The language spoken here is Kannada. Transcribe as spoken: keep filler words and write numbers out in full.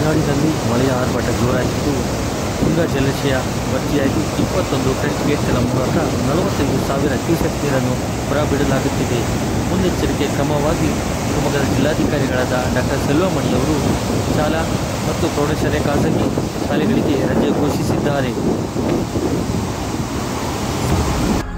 ಮಲೆನಾಡಿನಲ್ಲಿ ಮಳೆಯ ಆರ್ಭಟ ಜೋರಾಗಿದ್ದು ತುಂಗಾ ಜಲಾಶಯ ಭರ್ತಿಯಾಗಿ ಇಪ್ಪತ್ತೊಂದು ಕ್ರಸ್ಟ್ ಗೇಟ್ಗಳ ಮೂಲಕ ನಲವತ್ತೈದು ಸಾವಿರ ಕ್ಯೂಸೆಕ್ ನೀರನ್ನು ಹೊರಬಿಡಲಾಗುತ್ತಿದೆ. ಮುನ್ನೆಚ್ಚರಿಕೆ ಕ್ರಮವಾಗಿ ಶಿವಮೊಗ್ಗದ ಜಿಲ್ಲಾಧಿಕಾರಿಗಳಾದ ಡಾಕ್ಟರ್ ಸೆಲ್ವಮಣಿಯವರು ಶಾಲಾ ಮತ್ತು ಪ್ರೌಢಶಾಲೆ ಖಾಸಗಿ ಶಾಲೆಗಳಿಗೆ ರಜೆ ಘೋಷಿಸಿದ್ದಾರೆ.